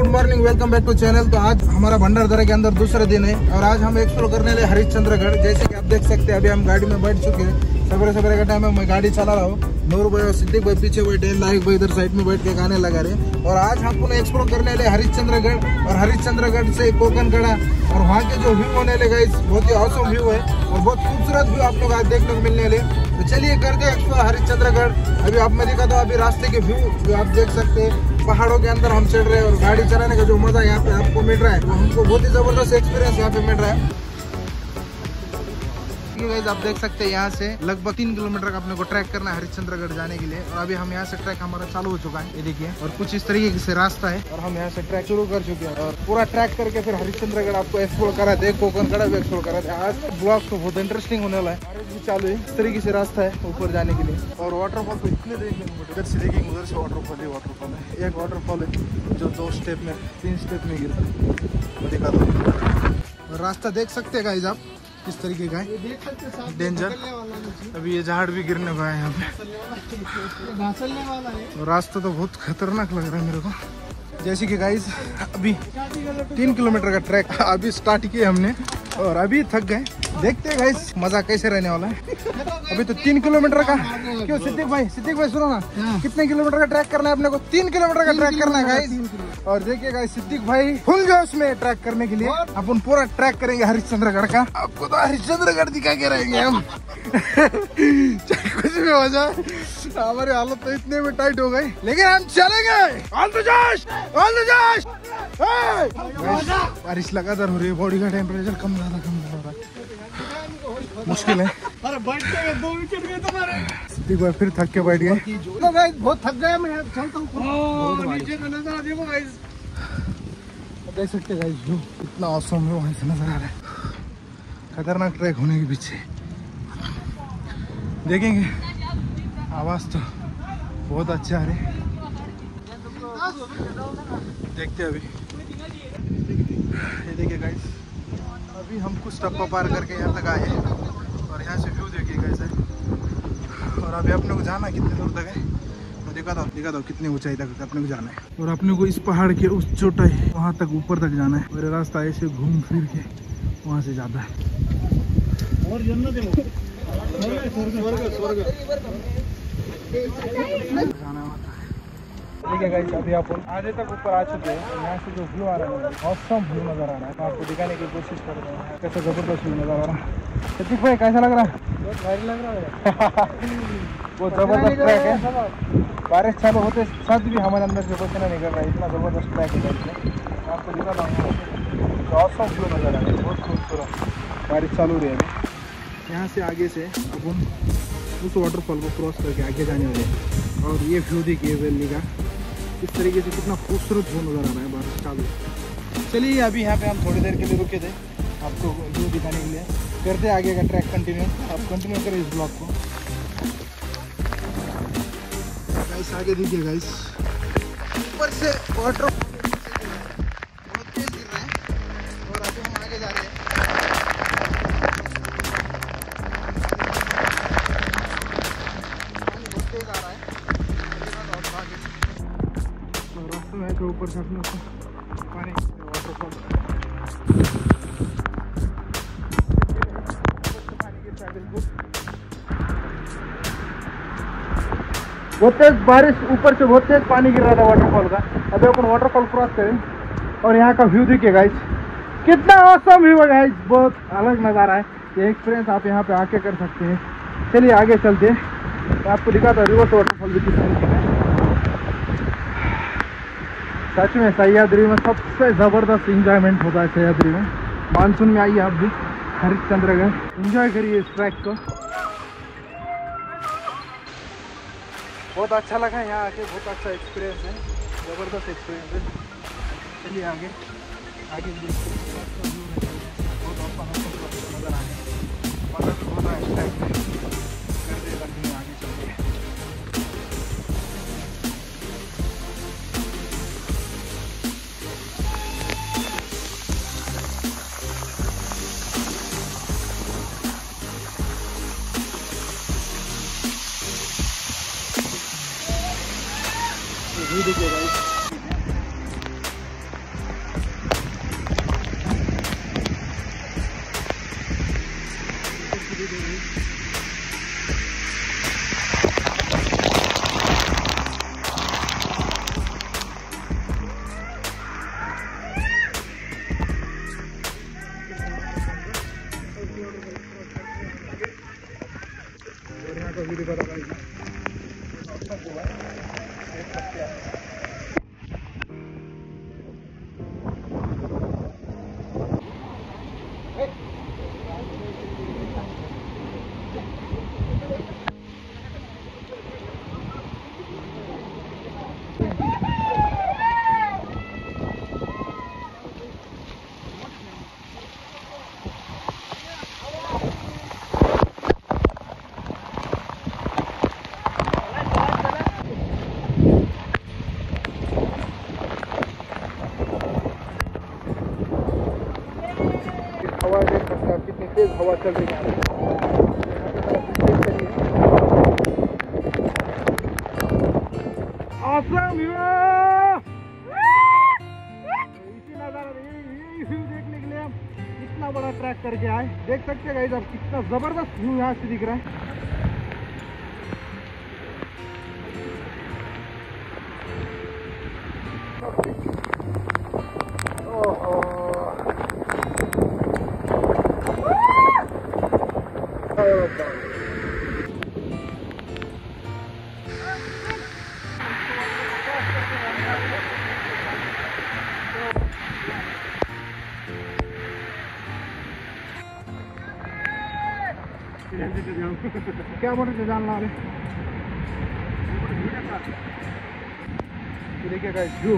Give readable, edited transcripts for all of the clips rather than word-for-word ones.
Morning, welcome back to channel. तो आज हमारा भंडारदरा के अंदर दूसरा दिन है और आज हम एक्सप्लोर करने लगे हरिश्चंद्रगढ़। जैसे कि आप देख सकते हैं, अभी हम गाड़ी में बैठ चुके हैं। सवेरे सवेरे का टाइम है, मैं गाड़ी चला रहा हूँ। नूर भाई और सिद्दीक भाई पीछे बैठे, लाइक भाई इधर साइड में बैठ के गाने लगा रहे। और आज हम पुनः एक्सप्लोर करने लगे हरिश्चंद्रगढ़ और हरिश्चंद्रगढ़ से कोकनगढ़ा और वहाँ के जो व्यू होने लगा, बहुत ही औसम व्यू है और बहुत खूबसूरत व्यू आप लोग आज देखने को मिलने लगे। तो चलिए करते हैं एक्सप्लोर हरिश्चंद्रगढ़। अभी आप मैं दिखाता हूँ अभी रास्ते के व्यू जो आप देख सकते हैं। पहाड़ों के अंदर हम चढ़ रहे हैं और गाड़ी चलाने का जो मजा यहाँ पे आपको मिल रहा है, तो हमको बहुत ही जबरदस्त एक्सपीरियंस यहाँ पे मिल रहा है। आप देख सकते हैं यहाँ से लगभग 3 किलोमीटर का अपने को ट्रैक करना है हरिश्चंद्रगढ़ जाने के लिए। और अभी हम यहाँ से ट्रैक हमारा चालू हो चुका है, ये देखिए। और कुछ इस तरीके से रास्ता है और हम यहाँ से ट्रैक शुरू कर चुके हैं और पूरा ट्रैक करके फिर हरिश्चंद्रगढ़ आपको एक्सप्लोर करा दे, कोकनगढ़ भी एक्सप्लोर करा दे। आज ब्लॉग तो बहुत इंटरेस्टिंग होने वाला है। बारिश भी चालू है, इस तरीके से रास्ता है ऊपर जाने के लिए। और वाटरफॉल को इतने देखने को मिले, इधर से देखेंगे उधर से वाटरफॉल है। एक वाटरफॉल है जो 2 स्टेप में 3 स्टेप में गिरता है, दिखा दो। रास्ता देख सकते हैं गाइस आप किस तरीके का है, डेंजर। अभी ये झाड़ भी गिरने को है यहाँ पे। रास्ता तो बहुत खतरनाक लग रहा है मेरे को। जैसे कि गाइस अभी 3 किलोमीटर का ट्रैक अभी स्टार्ट किया हमने और अभी थक गए। देखते हैं गाइस मजा कैसे रहने वाला है। अभी तो 3 किलोमीटर का, क्यों सिद्दीक भाई सुनो ना, कितने किलोमीटर का ट्रैक करना है अपने को? 3 किलोमीटर का ट्रैक करना है गाइस। और देखिए गाइस सिद्दीक भाई फुल जोश में ट्रैक करने के लिए अपन पूरा ट्रैक करेंगे हरिश्चंद्रगढ़ का। आपको तो हरिश्चंद्रगढ़ दिखा के रहेंगे हम। चाहे कुछ भी हो जाए, हमारी हालत तो इतने में टाइट हो गई, लेकिन हम चलेंगे। ऑल द जोश, ऑल द जोश। बारिश लगातार हो रही है, बॉडी का टेम्परेचर कम ज्यादा रहा है, मुश्किल है। अरे बैठ गए, 2 विकेट गए तुम्हारे। सिद्दीक भाई फिर थक के बैठ गए। तो गाइस बहुत थक गया मैं, चलता हूँ। नीचे का नजारा देखो गाइस, देख सकते हैं गाइस व्यू इतना औसम है वहाँ से नजर आ रहा है। खतरनाक ट्रैक होने के पीछे देखेंगे, आवाज तो बहुत अच्छा आ रही है। देखते हैं अभी, ये देखिए गाइस अभी हम कुछ टप्पा पार करके यहाँ तक आए हैं और यहाँ से व्यू देखिए कैसे। और अभी अपने को जाना कितने दूर तक है, मैं दिखाता हूँ कितनी ऊंचाई तक अपने को जाना है। और अपने को इस पहाड़ के उस चोटाई वहाँ तक ऊपर तक जाना है और ये रास्ता ऐसे घूम फिर के वहाँ से जाता है। और जन्नत है ठीक है गाइस, अभी आप आधे तक ऊपर आ चुके हैं। यहाँ से जो व्यू आ रहा है औसम व्यू नजर आ रहा है, तो आपको दिखाने की कोशिश कर रहे हैं कैसे जबरदस्त व्यू नजर आ रहा है। सतीश भाई कैसा लग रहा है? बहुत भारी लग रहा है। वो जबरदस्त ट्रैक है, बारिश चालू होते साथ भी हमारे अंदर से पसीना निकल रहा है, इतना जबरदस्त ट्रैक है। आपको दिखाता हूँ औसम व्यू नजर आ रहा है, बहुत खूबसूरत। बारिश चालू रही है अभी। यहाँ से आगे से अब हम उस वाटरफॉल को क्रॉस करके आगे जाने वाले हैं। और ये व्यू देखिए वैली का, इस तरीके से कितना खूबसूरत व्यू नजर आ रहा है बारिश चालू। चलिए अभी यहाँ पे हम थोड़ी देर के लिए रुके थे आपको व्यू दिखाने के लिए। करते आगे का ट्रैक कंटिन्यू, आप कंटिन्यू करें इस ब्लॉग को। गाइस आगे देखिए गाइस, ऊपर से वाटर बहुत तेज गिर रहा है और अभी हम आगे जा रहे हैं। के ऊपर से अपने पानी वाटरफॉल बहुत तेज बारिश, ऊपर से बहुत तेज पानी गिर रहा था वाटरफॉल का। अभी अपन वाटरफॉल क्रॉस करें और यहाँ का व्यू देखिए गाइस, कितना औसम व्यू है गाइस, बहुत अलग नज़ारा है। ये एक्सपीरियंस आप यहाँ पे आके कर सकते हैं। चलिए आगे चलते हैं, मैं आपको दिखाता हूँ रिवर्स वाटरफॉल भी किस तरीके का है। सच में सह्याद्री में सबसे ज़बरदस्त इंजॉयमेंट होता है। सह्याद्री में मानसून में आइए आप भी हरिश्चंद्रगढ़, इंजॉय करिए इस ट्रैक को। बहुत अच्छा लगा यहाँ आके, बहुत अच्छा एक्सपीरियंस है, ज़बरदस्त एक्सपीरियंस है। चलिए आगे आगे बहुत नज़र आ रहा है, मज़ा भी बहुत है इस ट्रैक में। करते कंटिन्यू आगे चलिए। देखिए गाइस हवा देख सकते हैं कितनी तेज हवा चल रही है। इसी नज़ारा यही व्यू देखने के लिए हम इतना बड़ा ट्रैक करके आए। देख सकते हैं गाइस आप कितना जबरदस्त व्यू यहाँ से दिख रहा है। क्या बोल रहे थे जानना वाले? देखिए गाइस व्यू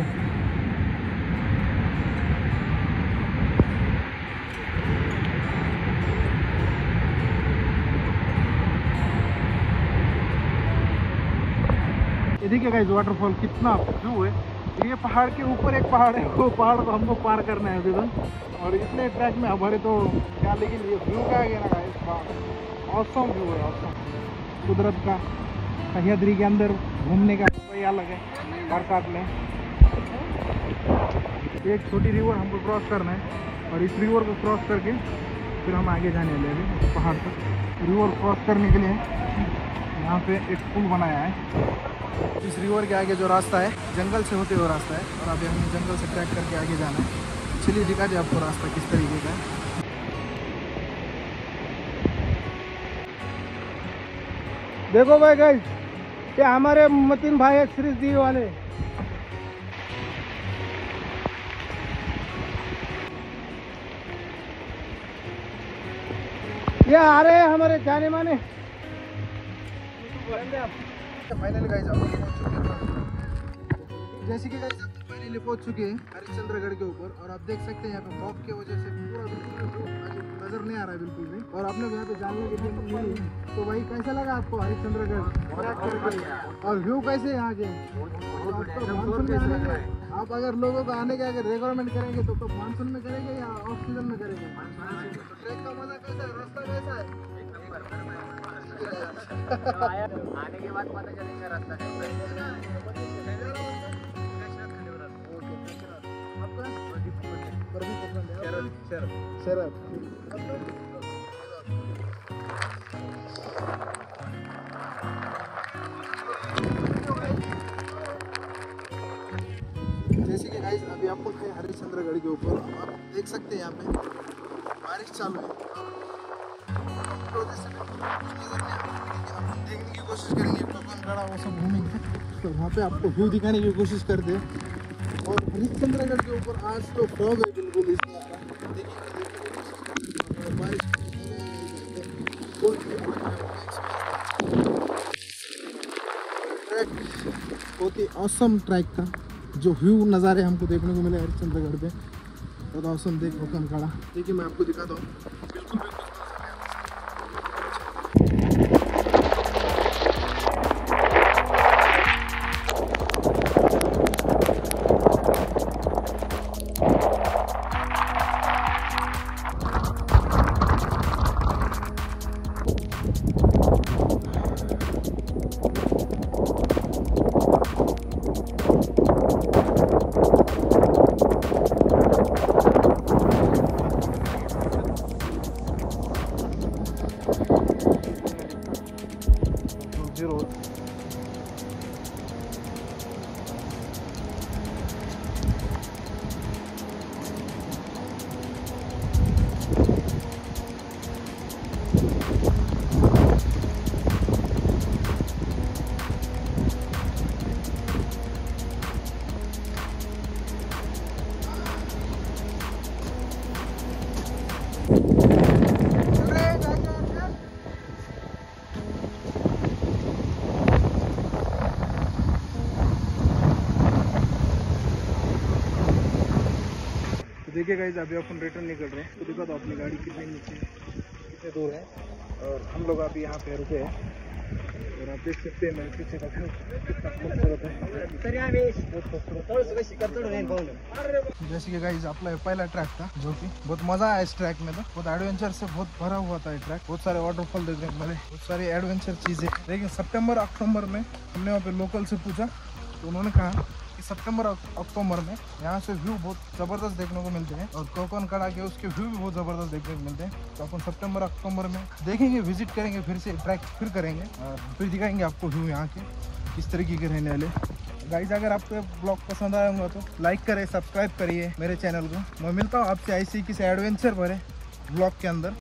ये देखिए गाइस वाटरफॉल कितना व्यू है। ये पहाड़ के ऊपर एक पहाड़ है, वो पहाड़ को हमको पार करना है अभी तक। और इतने ट्रैक में हमारे तो क्या, लेकिन ये व्यू का गया ना गाइस, ऑसम व्यू है, ऑसम। कुदरत का सह्याद्री के अंदर घूमने का कोई अलग है। बरसात में एक छोटी रिवर हमको क्रॉस करना है और इस रिवर को क्रॉस करके फिर हम आगे जाने वाले हैं पहाड़ पर। रिवर क्रॉस करने के लिए यहाँ पे एक पुल बनाया है। इस रिवर के आगे जो रास्ता है जंगल से होते हुए रास्ता है और अभी हमें जंगल से ट्रैक करके आगे जाना है। चलिए दिखाते हैं आपको रास्ता किस तरीके का है। देखो भाई गाइस, ये हमारे मतीन भाई है श्रीजी वाले। ये आ रहे हैं हमारे जाने माने। फाइनली गाइस आप पहुंच चुके हैं, जैसे कि गाइस आप फाइनली पहुंच चुके हैं हरिश्चंद्रगढ़ के ऊपर। और आप देख सकते हैं यहाँ पे फॉग की वजह से पूरा नजर नहीं आ रहा है बिल्कुल भी। और आपने यहाँ पे जानने के लिए तो भाई कैसा लगा आपको हरिश्चंद्रगढ़ और व्यू कैसे यहाँ के? आप अगर लोगों को आने के अगर रिक्वायरमेंट करेंगे तो मानसून में करेंगे या ऑफ सीजन में करेंगे? ट्रैक का मजा कैसा है, रास्ता कैसा है? आने के बाद पता चलेगा रास्ता कैसा है। शरद जैसे कि गाइस अभी आपको है हरिश्चंद्रगढ़ के ऊपर, आप देख सकते हैं यहाँ पे बारिश चालू है। देखने की कोशिश करेंगे पकड़गढ़ वो सब घूमेंगे तो वहाँ पे आपको व्यू दिखाने की कोशिश करते हैं। और हरिश्चंद्रगढ़ के ऊपर आज तो फॉग है बिल्कुल इस बारिश ट्रैक बहुत ही ऑसम ट्रैक का जो व्यू नज़ारे हमको देखने को मिले हरिश्चंद्रगढ़ पे, बहुत ऑसम। देख हुक्म खड़ा देखिए मैं आपको दिखाता हूँ बिल्कुल। जीरो देखिए गाइस, अभी अपन रिटर्न निकल रहे हैं तो देखो तो अपनी गाड़ी कितने नीचे कितने दूर है और हम लोग अभी यहाँ पे रुके हैं और आप देख सकते हैं मेरे पीछे का व्यू कितना खूबसूरत है, बहुत खूबसूरत। जैसे कि गाइस अपना पहला ट्रैक था जो कि बहुत मजा आया इस ट्रैक में, तो बहुत एडवेंचर से बहुत भरा हुआ था ये ट्रैक, बहुत सारे वाटरफॉल देखने को मिले, बहुत सारी एडवेंचर चीजें। लेकिन सितंबर अक्टूबर में हमने वहाँ पे लोकल से पूछा तो उन्होंने कहा सितंबर अक्टूबर में यहाँ से व्यू बहुत ज़बरदस्त देखने को मिलते हैं और कोकन कड़ा के उसके व्यू भी बहुत ज़बरदस्त देखने को मिलते हैं। तो अपन सितंबर अक्टूबर में देखेंगे, विजिट करेंगे, फिर से ट्रैक फिर करेंगे और फिर दिखाएंगे आपको व्यू यहाँ के किस तरीके के रहने वाले। गाइस, अगर आपको ब्लॉग पसंद आया होगा तो लाइक करें, सब्सक्राइब करिए मेरे चैनल को। मैं मिलता हूँ आपसे ऐसे ही किसी एडवेंचर भरे ब्लॉग के अंदर।